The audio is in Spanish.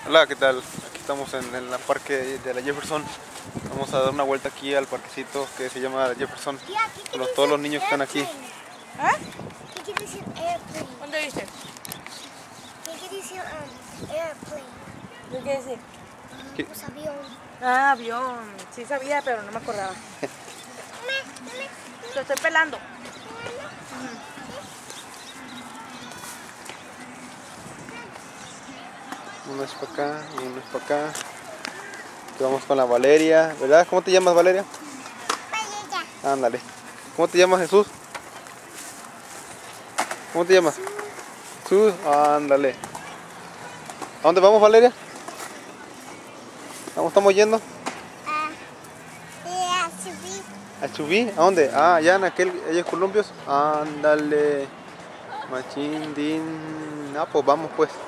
Hola, ¿qué tal? Aquí estamos en el parque de la Jefferson. Vamos a dar una vuelta aquí al parquecito que se llama Jefferson. Todos los niños que están aquí. ¿Eh? ¿Qué quiere decir airplane? ¿Dónde dice? ¿Qué quiere decir airplane? ¿Qué quiere decir? ¿Qué? Pues avión. Ah, avión. Sí sabía, pero no me acordaba. Lo estoy pelando. Uno es para acá y uno es para acá. Aquí vamos con la Valeria, ¿verdad? ¿Cómo te llamas, Valeria? Vaya. Ándale. ¿Cómo te llamas, Jesús? ¿Cómo te llamas? Jesús, ándale. ¿A dónde vamos, Valeria? ¿A dónde estamos yendo? Subí. ¿A Chubí? ¿A dónde? Ah, allá en aquellos columpios. Ándale. Machín, din. Ah, pues vamos pues.